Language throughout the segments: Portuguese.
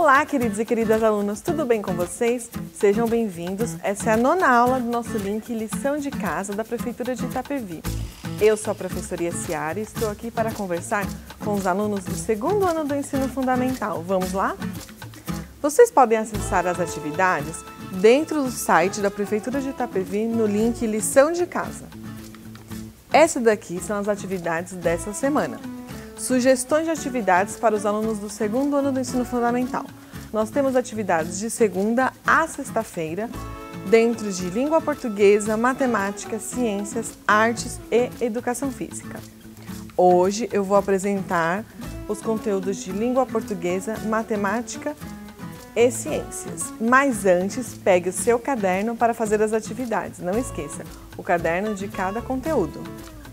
Olá, queridos e queridas alunos, tudo bem com vocês? Sejam bem-vindos. Essa é a 9ª aula do nosso link Lição de Casa da Prefeitura de Itapevi. Eu sou a professora Yaciara e estou aqui para conversar com os alunos do 2º ano do ensino fundamental. Vamos lá? Vocês podem acessar as atividades dentro do site da Prefeitura de Itapevi no link Lição de Casa. Essas daqui são as atividades dessa semana. Sugestões de atividades para os alunos do 2º ano do ensino fundamental. Nós temos atividades de segunda a sexta-feira, dentro de língua portuguesa, matemática, ciências, artes e educação física. Hoje eu vou apresentar os conteúdos de língua portuguesa, matemática e ciências. Mas antes, pegue o seu caderno para fazer as atividades. Não esqueça, o caderno de cada conteúdo.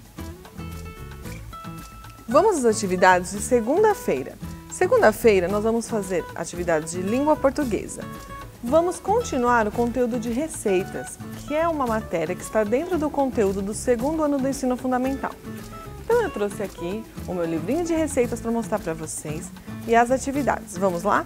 Vamos às atividades de segunda-feira. Segunda-feira nós vamos fazer atividades de língua portuguesa. Vamos continuar o conteúdo de receitas, que é uma matéria que está dentro do conteúdo do 2º ano do ensino fundamental. Então eu trouxe aqui o meu livrinho de receitas para mostrar para vocês e as atividades. Vamos lá?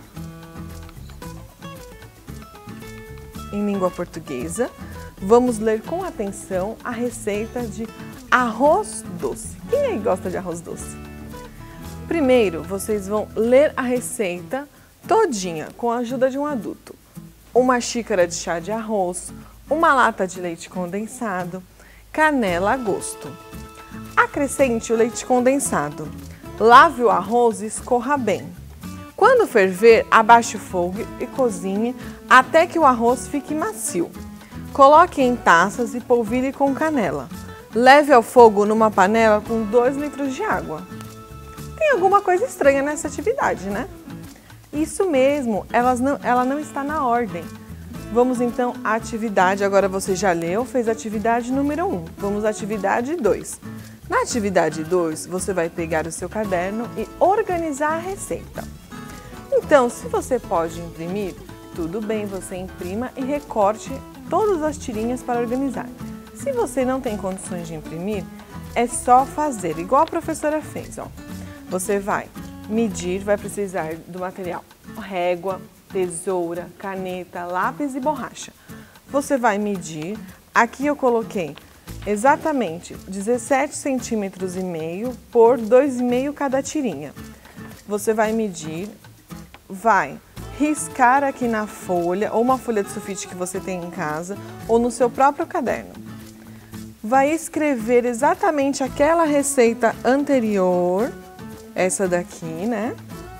Em língua portuguesa, vamos ler com atenção a receita de arroz doce. Quem aí gosta de arroz doce? Primeiro, vocês vão ler a receita todinha com a ajuda de um adulto. Uma xícara de chá de arroz, uma lata de leite condensado, canela a gosto. Acrescente o leite condensado. Lave o arroz e escorra bem. Quando ferver, abaixe o fogo e cozinhe até que o arroz fique macio. Coloque em taças e polvilhe com canela. Leve ao fogo numa panela com 2 litros de água. Tem alguma coisa estranha nessa atividade, né? Isso mesmo, ela não está na ordem. Vamos então à atividade, agora você já leu, fez a atividade número 1. Vamos à atividade 2. Na atividade 2, você vai pegar o seu caderno e organizar a receita. Então, se você pode imprimir, tudo bem, você imprima e recorte todas as tirinhas para organizar. Se você não tem condições de imprimir, é só fazer, igual a professora fez, ó. Você vai medir, vai precisar do material régua, tesoura, caneta, lápis e borracha. Você vai medir, aqui eu coloquei exatamente 17,5 centímetros por 2,5 cada tirinha. Você vai medir, vai riscar aqui na folha, ou uma folha de sulfite que você tem em casa, ou no seu próprio caderno. Vai escrever exatamente aquela receita anterior, essa daqui, né?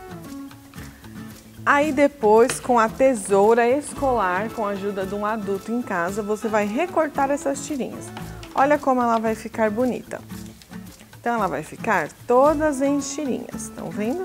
Aí depois, com a tesoura escolar, com a ajuda de um adulto em casa, você vai recortar essas tirinhas. Olha como ela vai ficar bonita. Então ela vai ficar todas em tirinhas, estão vendo?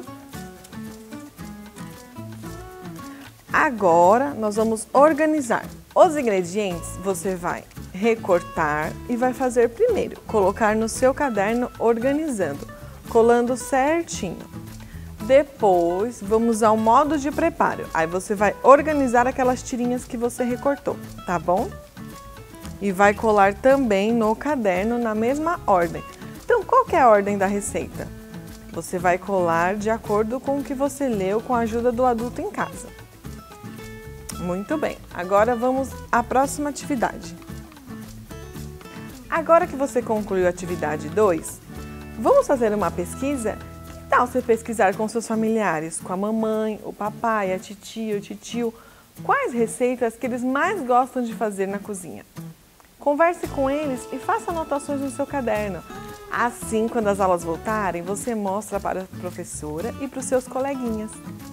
Agora nós vamos organizar. Os ingredientes você vai recortar e vai fazer primeiro, colocar no seu caderno organizando, colando certinho. Depois vamos ao modo de preparo. Aí você vai organizar aquelas tirinhas que você recortou, tá bom? E vai colar também no caderno na mesma ordem. Então, qual que é a ordem da receita? Você vai colar de acordo com o que você leu com a ajuda do adulto em casa. Muito bem, agora vamos à próxima atividade. Agora que você concluiu a atividade 2, vamos fazer uma pesquisa? Que tal você pesquisar com seus familiares, com a mamãe, o papai, a titia, o titio, quais receitas que eles mais gostam de fazer na cozinha? Converse com eles e faça anotações no seu caderno. Assim, quando as aulas voltarem, você mostra para a professora e para os seus coleguinhas.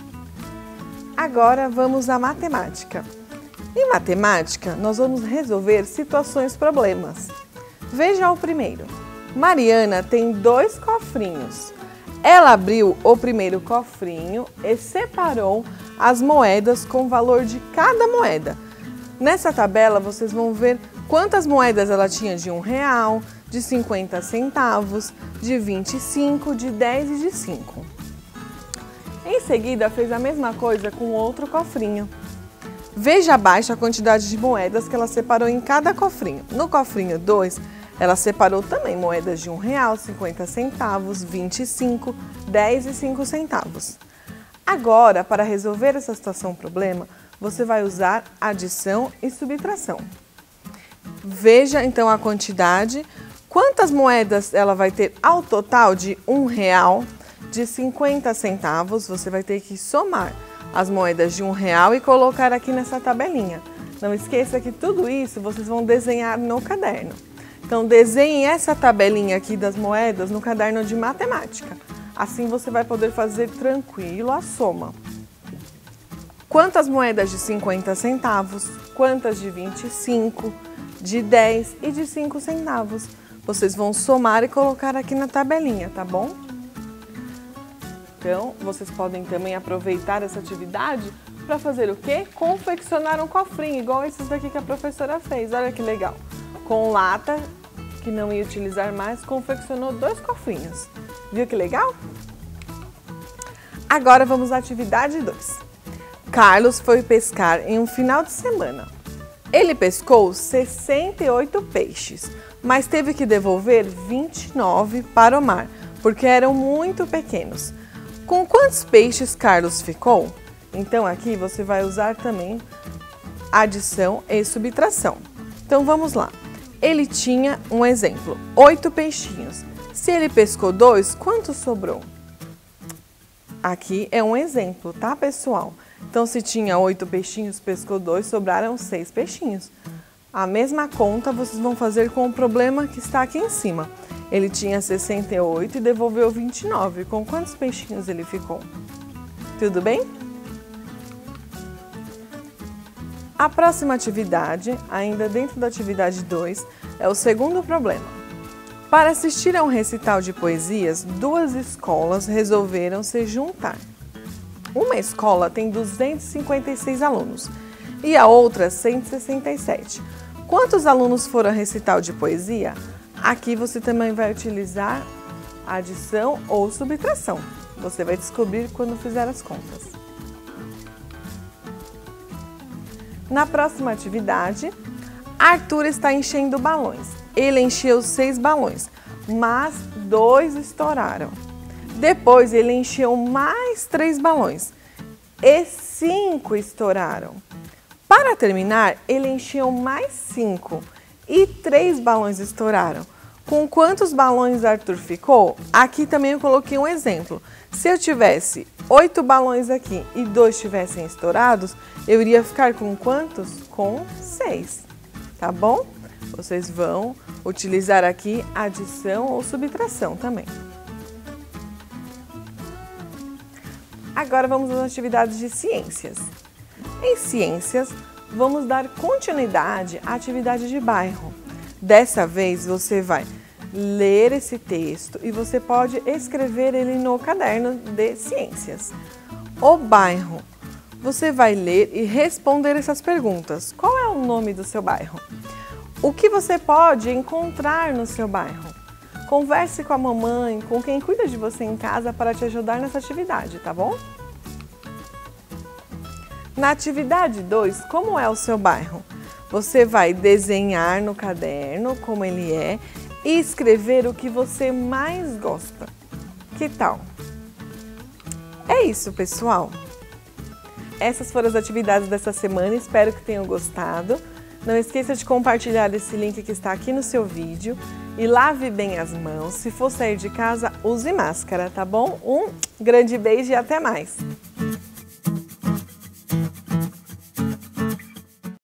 Agora vamos à matemática. Em matemática, nós vamos resolver situações-problemas. Veja o primeiro. Mariana tem 2 cofrinhos. Ela abriu o primeiro cofrinho e separou as moedas com o valor de cada moeda. Nessa tabela, vocês vão ver quantas moedas ela tinha de R$1, de 50 centavos, de 25, de 10 e de 5. Em seguida, fez a mesma coisa com outro cofrinho. Veja abaixo a quantidade de moedas que ela separou em cada cofrinho. No cofrinho 2, ela separou também moedas de R$1, 50 centavos, 25, 10 e 5 centavos. Agora, para resolver essa situação problema, você vai usar adição e subtração. Veja então a quantidade, quantas moedas ela vai ter ao total de R$1, de 50 centavos, você vai ter que somar as moedas de R$1 e colocar aqui nessa tabelinha. Não esqueça que tudo isso vocês vão desenhar no caderno. Então, desenhe essa tabelinha aqui das moedas no caderno de matemática. Assim você vai poder fazer tranquilo a soma. Quantas moedas de 50 centavos, quantas de 25, de 10 e de 5 centavos. Vocês vão somar e colocar aqui na tabelinha, tá bom? Então, vocês podem também aproveitar essa atividade para fazer o quê? Confeccionar um cofrinho, igual esses daqui que a professora fez. Olha que legal. Com lata, que não ia utilizar mais, confeccionou 2 cofrinhos. Viu que legal? Agora vamos à atividade 2. Carlos foi pescar em um final de semana. Ele pescou 68 peixes, mas teve que devolver 29 para o mar, porque eram muito pequenos. Com quantos peixes Carlos ficou? Então aqui você vai usar também adição e subtração. Então vamos lá. Ele tinha, um exemplo, 8 peixinhos. Se ele pescou 2, quanto sobrou? Aqui é um exemplo, tá, pessoal? Então, se tinha 8 peixinhos, pescou 2, sobraram 6 peixinhos. A mesma conta vocês vão fazer com o problema que está aqui em cima. Ele tinha 68 e devolveu 29. Com quantos peixinhos ele ficou? Tudo bem? A próxima atividade, ainda dentro da atividade 2, é o segundo problema. Para assistir a um recital de poesias, 2 escolas resolveram se juntar. Uma escola tem 256 alunos e a outra 167. Quantos alunos foram ao recital de poesia? Aqui você também vai utilizar adição ou subtração. Você vai descobrir quando fizer as contas. Na próxima atividade, Arthur está enchendo balões. Ele encheu 6 balões, mas 2 estouraram. Depois ele encheu mais 3 balões e 5 estouraram. Para terminar, ele encheu mais 5 e 3 balões estouraram. Com quantos balões Arthur ficou? Aqui também eu coloquei um exemplo. Se eu tivesse 8 balões aqui e 2 tivessem estourados, eu iria ficar com quantos? Com 6, tá bom? Vocês vão utilizar aqui adição ou subtração também. Agora vamos às atividades de ciências. Em ciências, vamos dar continuidade à atividade de bairro. Dessa vez você vai ler esse texto e você pode escrever ele no caderno de ciências. O bairro. Você vai ler e responder essas perguntas. Qual é o nome do seu bairro? O que você pode encontrar no seu bairro? Converse com a mamãe, com quem cuida de você em casa para te ajudar nessa atividade, tá bom? Na atividade 2, como é o seu bairro? Você vai desenhar no caderno como ele é e escrever o que você mais gosta. Que tal? É isso, pessoal. Essas foram as atividades dessa semana, espero que tenham gostado. Não esqueça de compartilhar esse link que está aqui no seu vídeo e lave bem as mãos. Se for sair de casa, use máscara, tá bom? Um grande beijo e até mais!